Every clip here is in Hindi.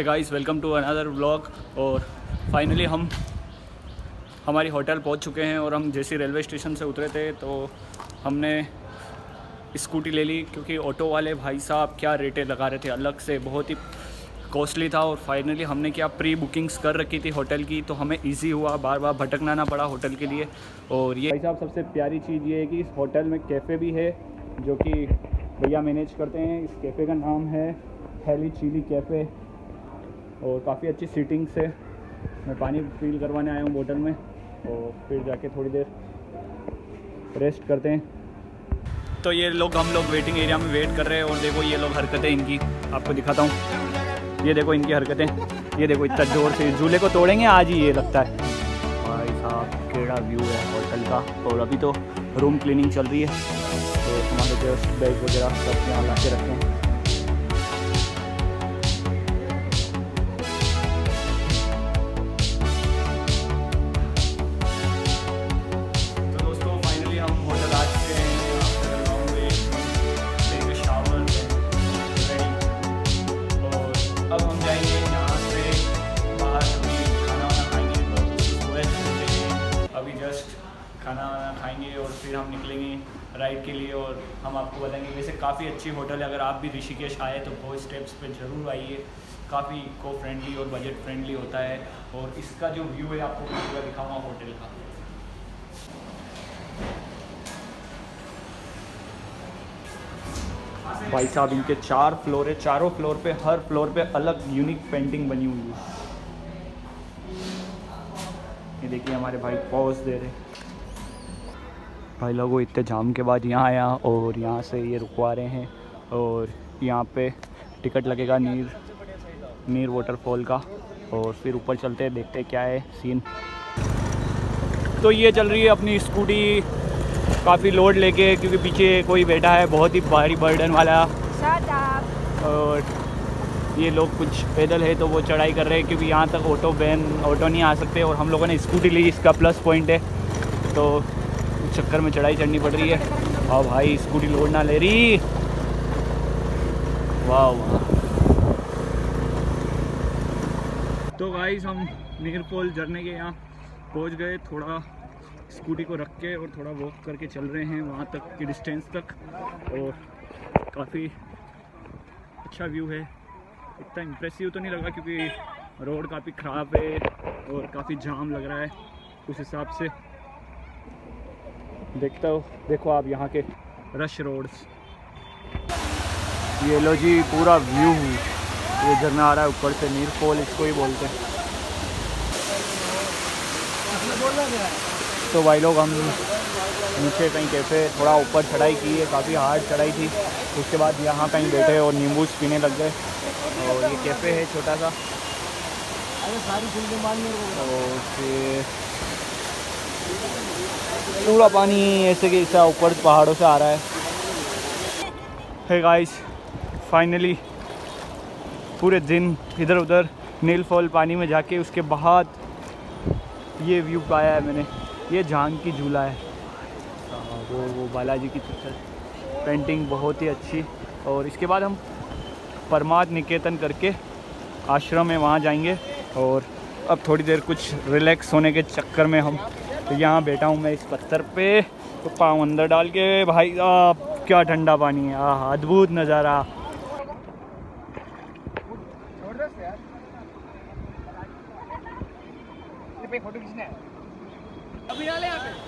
Hey guys, welcome to another vlog. और फाइनली हम हमारी होटल पहुंच चुके हैं और हम जैसे रेलवे स्टेशन से उतरे थे तो हमने स्कूटी ले ली, क्योंकि ऑटो वाले भाई साहब क्या रेटें लगा रहे थे अलग से, बहुत ही कॉस्टली था। और फाइनली हमने क्या प्री बुकिंग्स कर रखी थी होटल की, तो हमें इजी हुआ, बार बार भटकना ना पड़ा होटल के लिए। और ये भाई साहब सबसे प्यारी चीज़ ये है कि इस होटल में कैफ़े भी है, जो कि भैया मैनेज करते हैं। इस कैफ़े का नाम है हेली चिली कैफ़े और काफ़ी अच्छी सीटिंग्स है। मैं पानी फील करवाने आया हूँ बोतल में और फिर जाके थोड़ी देर रेस्ट करते हैं। तो ये लोग, हम लोग वेटिंग एरिया में वेट कर रहे हैं और देखो ये लोग हरकतें इनकी आपको दिखाता हूँ। ये देखो इनकी हरकतें, ये देखो इतना जोर से झूले को तोड़ेंगे आज ही, ये लगता है। भाई साहब केड़ा व्यू है होटल का। और अभी तो रूम क्लीनिंग चल रही है, तो हमारे जस्ट बैग वगैरह सब यहाँ ला के रखे हैं। अब हम जाएंगे यहाँ से बाहर, खाना वाना खाएंगे। अभी जस्ट खाना वाना खाएंगे और फिर हम निकलेंगे राइड के लिए। और हम आपको बताएंगे, वैसे काफ़ी अच्छी होटल है, अगर आप भी ऋषिकेश आए तो बहुत स्टेप्स पे ज़रूर आइए। काफ़ी इको फ्रेंडली और बजट फ्रेंडली होता है। और इसका जो व्यू है आपको पूरा दिखाऊंगा होटल का। भाई साहब इनके 4 फ्लोर है, चारों फ्लोर पे, हर फ्लोर पे अलग यूनिक पेंटिंग बनी हुई है। ये देखिए हमारे भाई पॉज दे रहे। भाई लोगों इतने जाम के बाद यहाँ आया और यहाँ से ये रुकवा रहे हैं। और यहाँ पे टिकट लगेगा नीर वाटरफॉल का। और फिर ऊपर चलते हैं, देखते हैं क्या है सीन। तो ये चल रही है अपनी स्कूटी काफ़ी लोड लेके, क्योंकि पीछे कोई बैठा है बहुत ही भारी बर्डन वाला। और ये लोग कुछ पैदल है तो वो चढ़ाई कर रहे हैं, क्योंकि यहाँ तक ऑटो नहीं आ सकते। और हम लोगों ने स्कूटी ली, इसका प्लस पॉइंट है, तो उस चक्कर में चढ़ाई चढ़नी पड़ रही है। और भाई स्कूटी लोड ना ले रही। वाह वाह। तो गाइस हम नीरफॉल झरने के यहाँ पहुँच गए। थोड़ा स्कूटी को रख के और थोड़ा वॉक करके चल रहे हैं वहाँ तक की डिस्टेंस तक। और काफ़ी अच्छा व्यू है। इतना इम्प्रेसिव तो नहीं लगा, क्योंकि रोड काफ़ी ख़राब है और काफ़ी जाम लग रहा है उस हिसाब से। देखता हो, देखो आप यहाँ के रश रोड्स। ये लो जी पूरा व्यू, ये झरना आ रहा है ऊपर से, नीरफॉल इसको ही बोलते हैं। तो भाई लोग हम नीचे कहीं कैफ़े थोड़ा ऊपर चढ़ाई की है, काफ़ी हार्ड चढ़ाई थी। उसके बाद यहाँ कहीं बैठे और नींबू पीने लग गए। और ये कैफ़े है छोटा सा। और फिर पूरा पानी ऐसे कि ऐसा ऊपर पहाड़ों से आ रहा है। हे गाइस, फाइनली पूरे दिन इधर उधर नीलफॉल पानी में जाके उसके बाद ये व्यू पाया है मैंने। ये जानकी झूला है, वो बालाजी की पिक्चर पेंटिंग बहुत ही अच्छी। और इसके बाद हम परमार्थ निकेतन करके आश्रम है वहाँ जाएंगे। और अब थोड़ी देर कुछ रिलैक्स होने के चक्कर में हम तो यहाँ बैठा हूँ मैं इस पत्थर पे, तो पाँव अंदर डाल के। भाई साहब क्या ठंडा पानी है, आह अद्भुत नज़ारा। फोटो खींचना है अभी डाले यहाँ पे।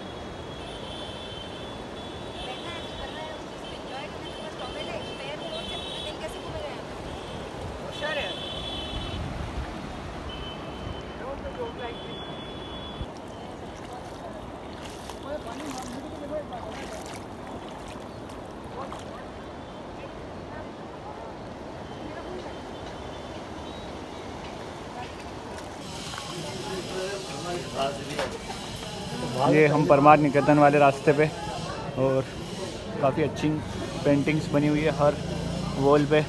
ये हम परमार्थ निकेतन वाले रास्ते पे, और काफ़ी अच्छी पेंटिंग्स बनी हुई है हर वॉल पे।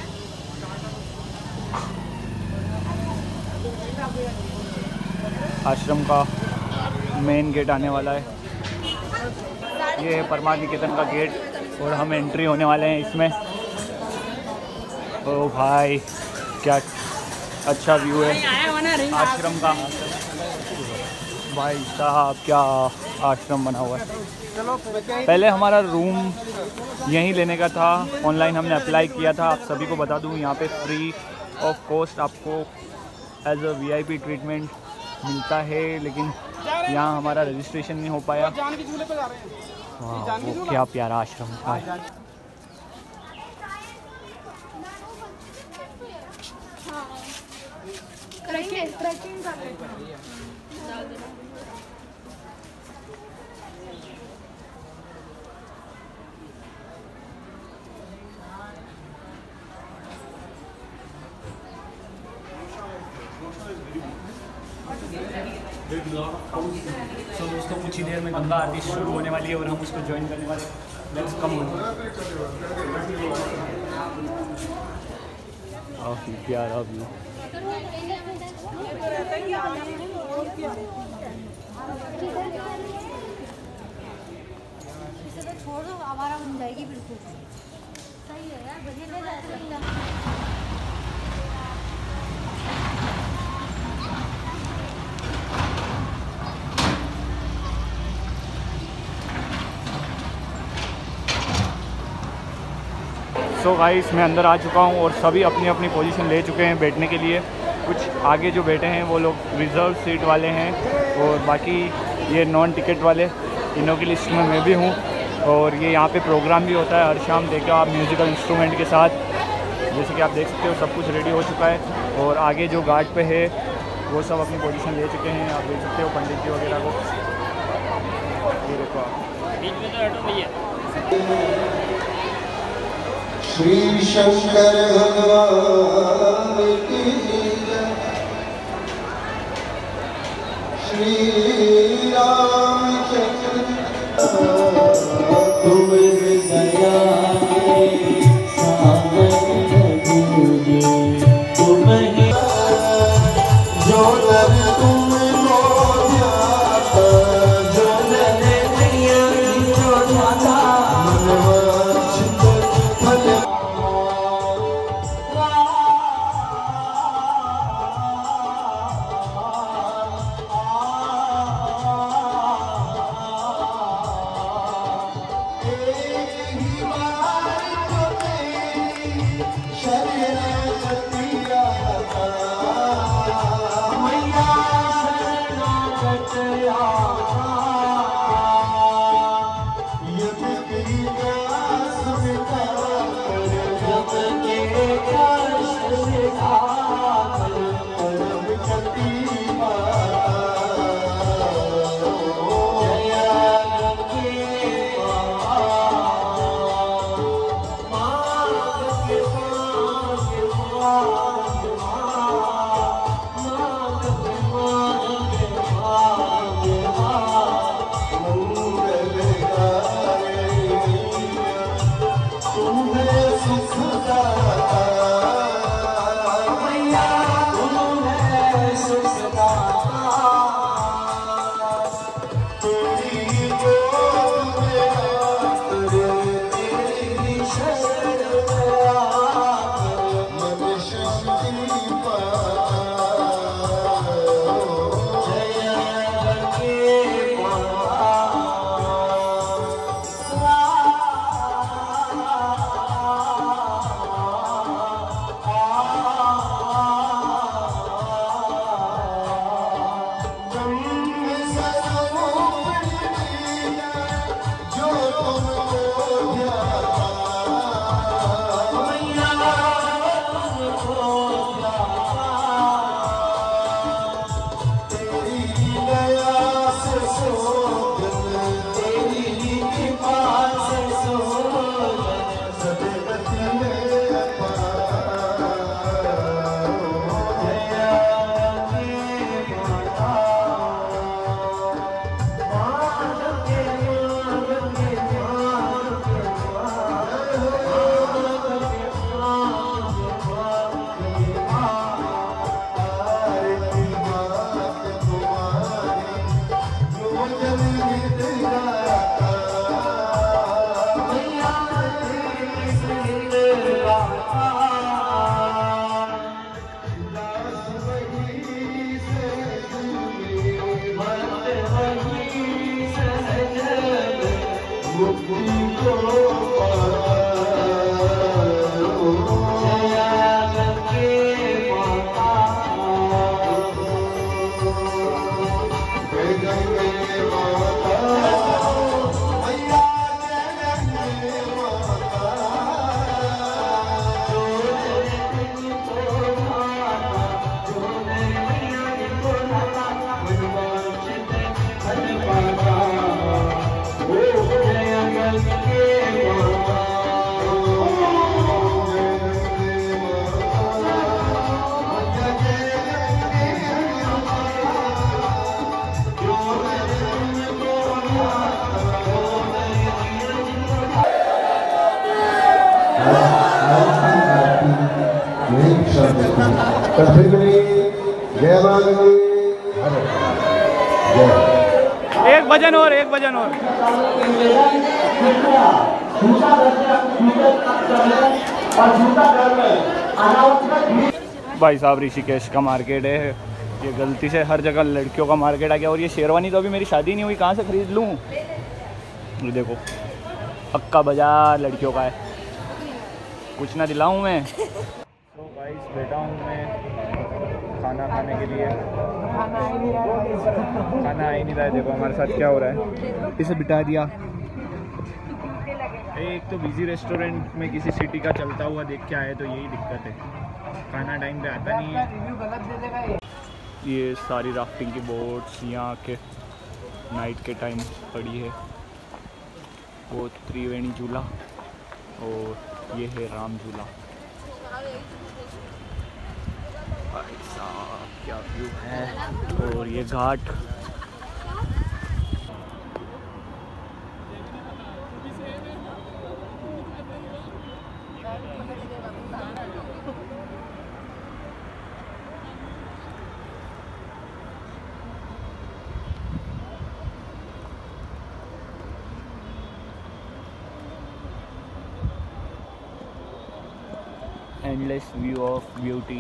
आश्रम का मेन गेट आने वाला है। ये है परमार्थ निकेतन का गेट और हम एंट्री होने वाले हैं इसमें। ओ भाई क्या अच्छा व्यू है आश्रम का। भाई साहब क्या आश्रम बना हुआ है। पहले हमारा रूम यहीं लेने का था, ऑनलाइन हमने अप्लाई किया था। आप सभी को बता दूं यहाँ पे फ्री ऑफ कॉस्ट आपको एज अ VIP ट्रीटमेंट मिलता है, लेकिन यहाँ हमारा रजिस्ट्रेशन नहीं हो पाया। वाह, वो क्या प्यारा आश्रम था। तो दोस्तों कुछ ही देर में गंगा आरती शुरू होने वाली है और हम उसको ज्वाइन करने वाले। Let's come on. काफ़ी प्यारा व्यू। छोड़ दो, आवारा बन जाएगी बिल्कुल। सही है यार, बढ़िया। सो गाइस मैं अंदर आ चुका हूँ और सभी अपनी अपनी पोजीशन ले चुके हैं बैठने के लिए। कुछ आगे जो बैठे हैं वो लोग रिज़र्व सीट वाले हैं और बाकी ये नॉन टिकट वाले, इन्हों की लिस्ट में मैं भी हूँ। और ये यहाँ पे प्रोग्राम भी होता है हर शाम, देखो आप म्यूज़िकल इंस्ट्रूमेंट के साथ। जैसे कि आप देख सकते हो सब कुछ रेडी हो चुका है और आगे जो घाट पे है वो सब अपनी पोजीशन ले चुके हैं। आप देख सकते हो पंडित जी वगैरह को। ये देखो आप। श्री शंकर भगवान की जय। श्री रामचंद्र तुम दया जो नर तुम एक भजन और भाई साहब ऋषिकेश का मार्केट है ये। गलती से हर जगह लड़कियों का मार्केट आ गया। और ये शेरवानी तो अभी मेरी शादी नहीं हुई, कहाँ से खरीद लूँ? ये देखो पक्का बाजार लड़कियों का है, कुछ ना दिलाऊं मैं। तो गाइस बैठा हूँ मैं खाना खाने के लिए। खाना आ ही नहीं रहा है। देखो हमारे साथ क्या हो रहा है, इसे बिठा दिया। एक तो बिजी रेस्टोरेंट में किसी सिटी का चलता हुआ देख के आए तो यही दिक्कत है, खाना टाइम पे आता नहीं है। ये सारी राफ्टिंग की बोट्स यहाँ के नाइट के टाइम पड़ी है। वो त्रिवेणी झूला और ये है राम झूला। भाई साहब क्या व्यू है। और ये घाट endless view of beauty।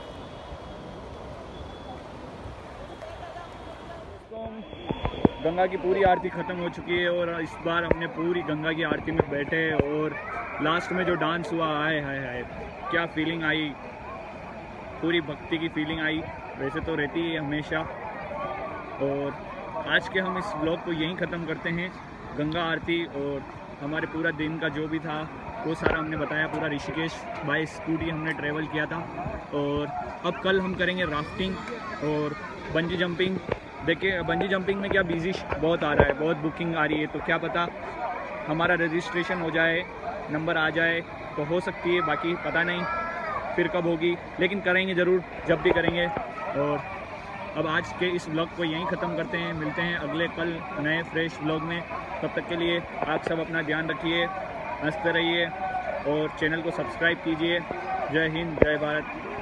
Ganga की पूरी आरती ख़त्म हो चुकी है और इस बार हमने पूरी गंगा की आरती में बैठे और लास्ट में जो डांस हुआ, आए हाय हाय क्या फीलिंग आई, पूरी भक्ति की फीलिंग आई। वैसे तो रहती है हमेशा। और आज के हम इस व्लॉग को यहीं ख़त्म करते हैं। गंगा आरती और हमारे पूरा दिन का जो भी था वो सारा हमने बताया। पूरा ऋषिकेश बाय स्कूटी हमने ट्रैवल किया था। और अब कल हम करेंगे राफ्टिंग और बंजी जंपिंग। देखिए बंजी जंपिंग में क्या बिजी बहुत आ रहा है, बहुत बुकिंग आ रही है, तो क्या पता हमारा रजिस्ट्रेशन हो जाए, नंबर आ जाए तो हो सकती है, बाकी पता नहीं फिर कब होगी, लेकिन करेंगे ज़रूर जब भी करेंगे। और अब आज के इस व्लॉग को यहीं ख़त्म करते हैं। मिलते हैं अगले कल नए फ्रेश व्लॉग में। तब तक के लिए आप सब अपना ध्यान रखिए, हंसते रहिए और चैनल को सब्सक्राइब कीजिए। जय हिंद, जय भारत।